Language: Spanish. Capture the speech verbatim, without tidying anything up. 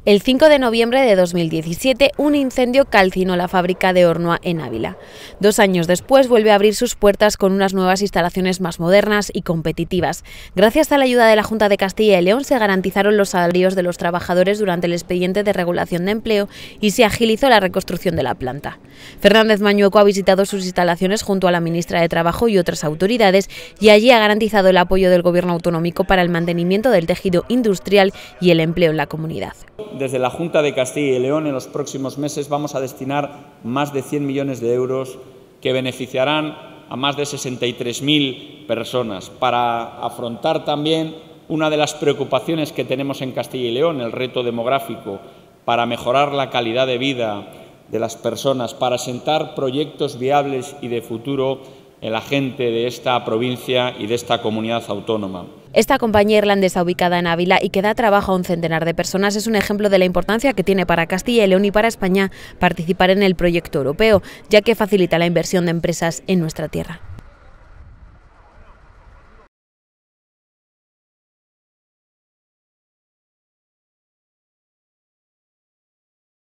El cinco de noviembre de dos mil diecisiete, un incendio calcinó la fábrica de Ornua en Ávila. Dos años después vuelve a abrir sus puertas con unas nuevas instalaciones más modernas y competitivas. Gracias a la ayuda de la Junta de Castilla y León se garantizaron los salarios de los trabajadores durante el expediente de regulación de empleo y se agilizó la reconstrucción de la planta. Fernández Mañueco ha visitado sus instalaciones junto a la ministra de Trabajo y otras autoridades y allí ha garantizado el apoyo del Gobierno autonómico para el mantenimiento del tejido industrial y el empleo en la comunidad. Desde la Junta de Castilla y León, en los próximos meses vamos a destinar más de cien millones de euros que beneficiarán a más de sesenta y tres mil personas para afrontar también una de las preocupaciones que tenemos en Castilla y León, el reto demográfico, para mejorar la calidad de vida de las personas, para asentar proyectos viables y de futuro en la gente de esta provincia y de esta comunidad autónoma. Esta compañía irlandesa ubicada en Ávila y que da trabajo a un centenar de personas es un ejemplo de la importancia que tiene para Castilla y León y para España participar en el proyecto europeo, ya que facilita la inversión de empresas en nuestra tierra.